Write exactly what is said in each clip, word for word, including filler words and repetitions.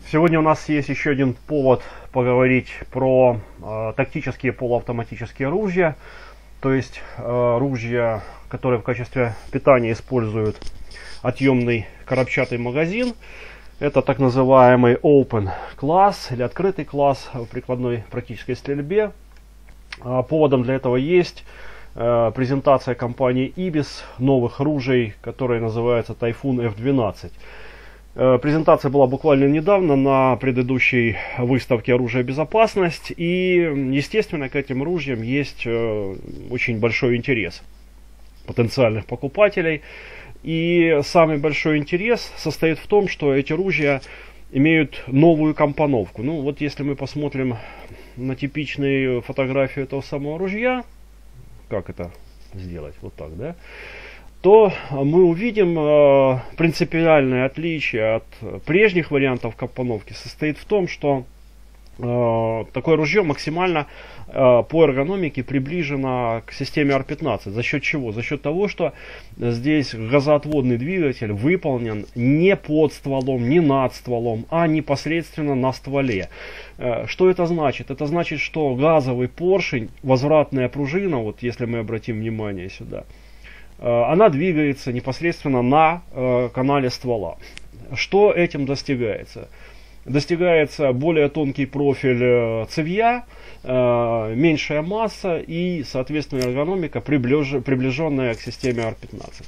Сегодня у нас есть еще один повод поговорить про э, тактические полуавтоматические ружья, то есть э, ружья, которые в качестве питания используют отъемный коробчатый магазин. Это так называемый open класс или открытый класс в прикладной практической стрельбе. Э, поводом для этого есть э, презентация компании Ibis новых ружей, которые называются Typhoon эф двенадцать. Презентация была буквально недавно на предыдущей выставке «Оружие безопасность», и, естественно, к этим ружьям есть очень большой интерес потенциальных покупателей. И самый большой интерес состоит в том, что эти ружья имеют новую компоновку. Ну, вот если мы посмотрим на типичную фотографию этого самого ружья, как это сделать, вот так, да, то мы увидим э, принципиальное отличие от прежних вариантов компоновки состоит в том, что э, такое ружье максимально э, по эргономике приближено к системе ар пятнадцать. За счет чего? За счет того, что здесь газоотводный двигатель выполнен не под стволом, не над стволом, а непосредственно на стволе. Э, что это значит? Это значит, что газовый поршень, возвратная пружина, вот если мы обратим внимание сюда, она двигается непосредственно на э, канале ствола. Что этим достигается? Достигается более тонкий профиль э, цевья, э, меньшая масса и, соответственно, эргономика, приближ, приближенная к системе ар пятнадцать.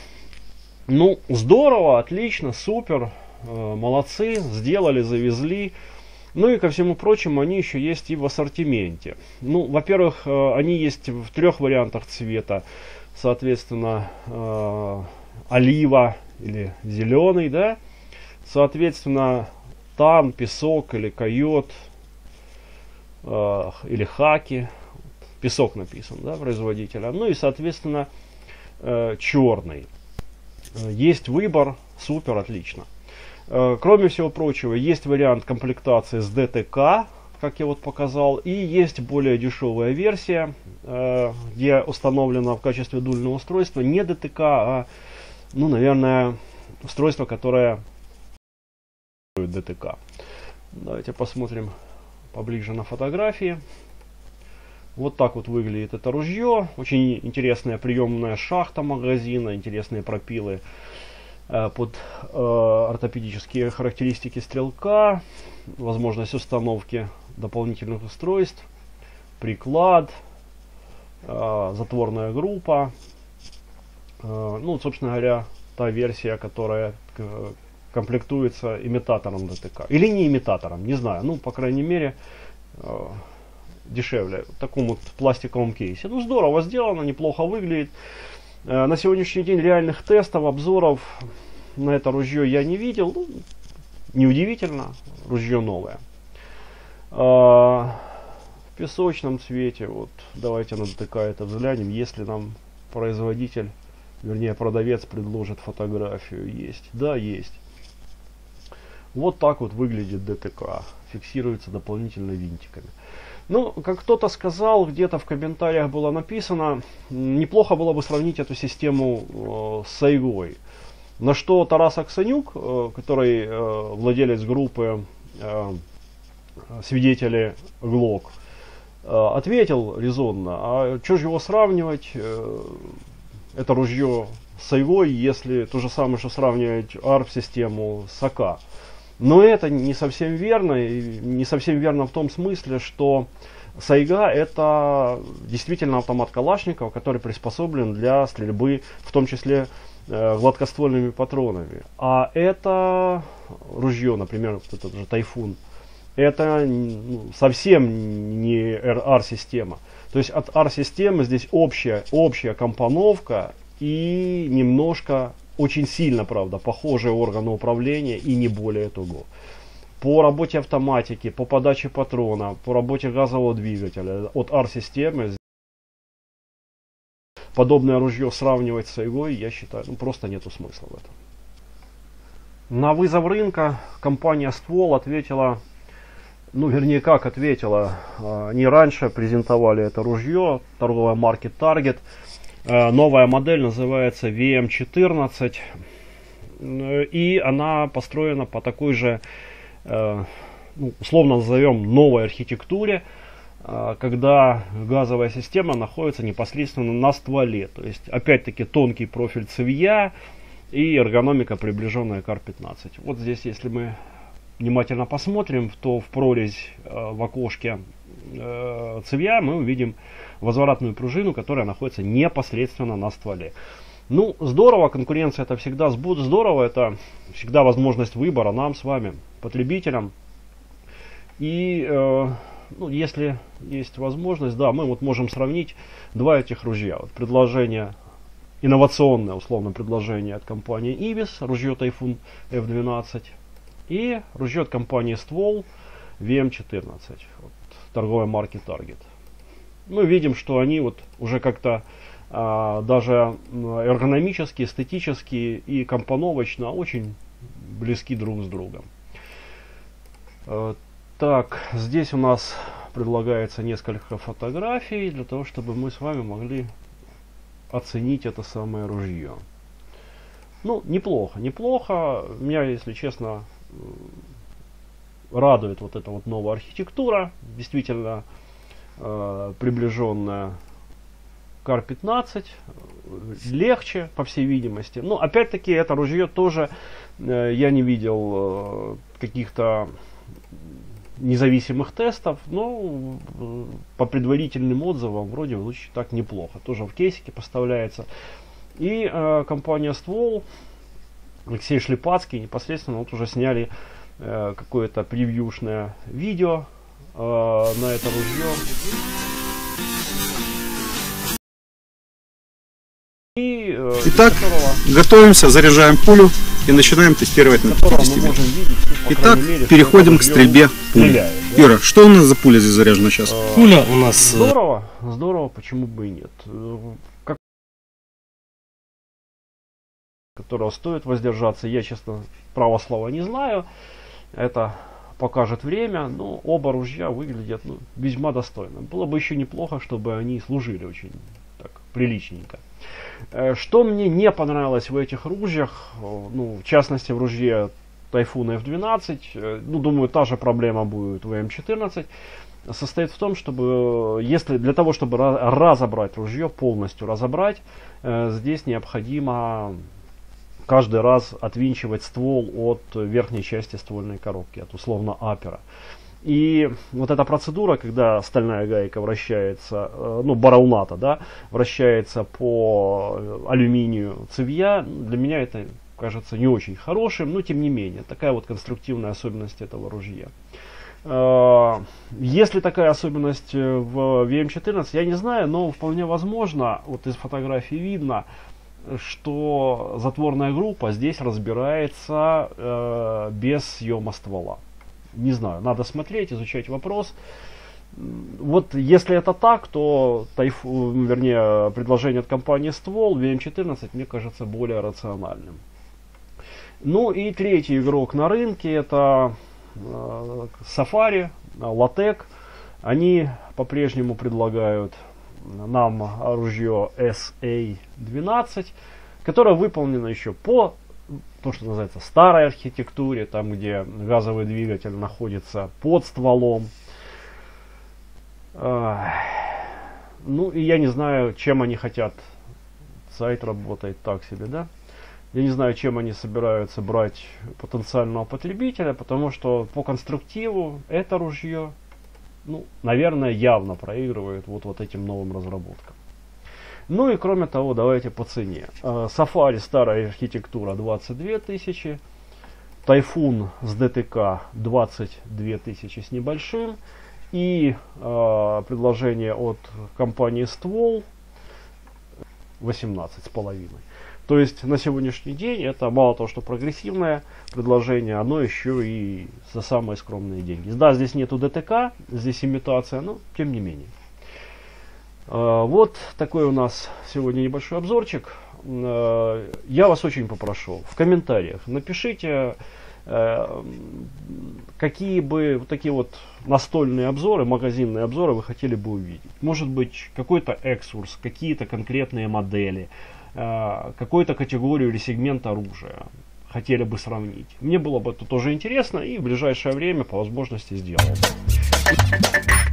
Ну, здорово, отлично, супер, э, молодцы, сделали, завезли. Ну и ко всему прочему, они еще есть и в ассортименте. Ну, во-первых, э, они есть в трех вариантах цвета. Соответственно, э, олива или зеленый, да, соответственно, тан, песок или койот, э, или хаки, песок написан, да, производителя, ну и, соответственно, э, черный. Есть выбор, супер, отлично. Э, кроме всего прочего, есть вариант комплектации с дэ тэ ка, как я вот показал, и есть более дешевая версия, э, где установлено в качестве дульного устройства не дэ тэ ка, а, ну, наверное, устройство, которое дэ тэ ка. Давайте посмотрим поближе на фотографии. Вот так вот выглядит это ружье. Очень интересная приемная шахта магазина, интересные пропилы э, под э, ортопедические характеристики стрелка, возможность установки дополнительных устройств, приклад, э, затворная группа, э, ну, собственно говоря, та версия, которая э, комплектуется имитатором дэ тэ ка, или не имитатором, не знаю, ну, по крайней мере, э, дешевле, в таком вот пластиковом кейсе. Ну, здорово сделано, неплохо выглядит. Э, на сегодняшний день реальных тестов, обзоров на это ружье я не видел. Ну, неудивительно, ружье новое. В песочном цвете, вот давайте на дэ тэ ка это взглянем, если нам производитель, вернее продавец предложит фотографию. Есть, да, есть. Вот так вот выглядит дэ тэ ка, фиксируется дополнительно винтиками. Ну, как кто-то сказал, где-то в комментариях было написано, неплохо было бы сравнить эту систему э, с Сайгой. На что Тарас Аксенюк, э, который э, владелец группы э, свидетели Глок, э, ответил резонно: а что же его сравнивать, э, это ружье с Сайгой, если то же самое, что сравнивать ар пэ-систему с а ка. Но это не совсем верно, и не совсем верно в том смысле, что Сайга это действительно автомат Калашникова, который приспособлен для стрельбы, в том числе э, гладкоствольными патронами. А это ружье, например, вот этот же Тайфун, это ну, совсем не ар-система. То есть от ар-системы здесь общая, общая компоновка и немножко, очень сильно, правда, похожие органы управления и не более того. По работе автоматики, по подаче патрона, по работе газового двигателя от ар-системы подобное ружье сравнивать с Сайгой, я считаю, ну, просто нету смысла в этом. На вызов рынка компания Ствол ответила, ну, вернее, как ответила, они раньше презентовали это ружье, торговая марки Target. Новая модель называется ви эм четырнадцать, и она построена по такой же э, ну, условно назовем новой архитектуре, э, когда газовая система находится непосредственно на стволе. То есть, опять-таки, тонкий профиль цевья и эргономика, приближенная к ар пятнадцать. Вот здесь, если мы внимательно посмотрим, то в прорезь э, в окошке э, цевья мы увидим возвратную пружину, которая находится непосредственно на стволе. Ну, здорово, конкуренция это всегда здорово, это всегда возможность выбора нам с вами, потребителям. И э, ну, если есть возможность, да, мы вот можем сравнить два этих ружья. Вот предложение, инновационное, условно, предложение от компании Ивис, ружье Тайфун эф двенадцать, и ружье от компании Ствол ви эм четырнадцать, вот, торговой марки Target. Мы видим, что они вот уже как-то а, даже эргономически, эстетически и компоновочно очень близки друг с другом. А, так, здесь у нас предлагается несколько фотографий для того, чтобы мы с вами могли оценить это самое ружье. Ну, неплохо, неплохо. Меня, если честно, радует вот эта вот новая архитектура, действительно э, приближенная к ар пятнадцать, легче, по всей видимости. Но опять-таки это ружье тоже э, я не видел э, каких-то независимых тестов, но э, по предварительным отзывам вроде звучит так неплохо. Тоже в кейсике поставляется. И э, компания Ствол, Алексей Шлипацкий непосредственно вот уже сняли э, какое-то превьюшное видео э, на это ружье. И, э, Итак, которого, готовимся, заряжаем пулю и начинаем тестировать на пятидесяти метрах. Итак, мере, переходим к стрельбе пули. Стреляет, да? Юра, что у нас за пуля здесь заряжена сейчас? Э, пуля у нас... Здорово, здорово, почему бы и нет. Как... которого стоит воздержаться, я, честно, право слова не знаю. Это покажет время, но оба ружья выглядят ну, весьма достойно. Было бы еще неплохо, чтобы они служили очень так приличненько. Что мне не понравилось в этих ружьях, ну, в частности в ружье Тайфун эф двенадцать, ну, думаю, та же проблема будет в ви эм четырнадцать, состоит в том, чтобы, если для того, чтобы разобрать ружье, полностью разобрать, здесь необходимо каждый раз отвинчивать ствол от верхней части ствольной коробки, от условно апера. И вот эта процедура, когда стальная гайка вращается, ну, барауната, да, вращается по алюминию цевья, для меня это кажется не очень хорошим, но тем не менее, такая вот конструктивная особенность этого ружья. Если такая особенность в ви эм четырнадцать, я не знаю, но вполне возможно, вот из фотографии видно, что затворная группа здесь разбирается э, без съема ствола. Не знаю, надо смотреть, изучать вопрос. Вот если это так, то тайфу, вернее, предложение от компании Ствол ви эм четырнадцать мне кажется более рациональным. Ну и третий игрок на рынке это э, Safari, Latek. Они по-прежнему предлагают нам ружье эс эй двенадцать, которое выполнено еще по то, что называется старой архитектуре, там где газовый двигатель находится под стволом. Ну и я не знаю, чем они хотят. Сайт работает так себе, да? Я не знаю, чем они собираются брать потенциального потребителя, потому что по конструктиву это ружье, ну, наверное, явно проигрывает вот, вот этим новым разработкам. Ну и кроме того, давайте по цене. Safari старая архитектура двадцать две тысячи, Тайфун с дэ тэ ка двадцать две тысячи с небольшим, и э, предложение от компании Ствол восемнадцать с половиной. То есть на сегодняшний день это мало того, что прогрессивное предложение, оно еще и за самые скромные деньги. Да, здесь нету дэ тэ ка, здесь имитация, но тем не менее. Вот такой у нас сегодня небольшой обзорчик. Я вас очень попрошу в комментариях напишите, какие бы вот такие вот настольные обзоры, магазинные обзоры вы хотели бы увидеть. Может быть какой-то экскурс, какие-то конкретные модели, какую-то категорию или сегмент оружия. хотели бы сравнить. Мне было бы это тоже интересно, и в ближайшее время по возможности сделал бы.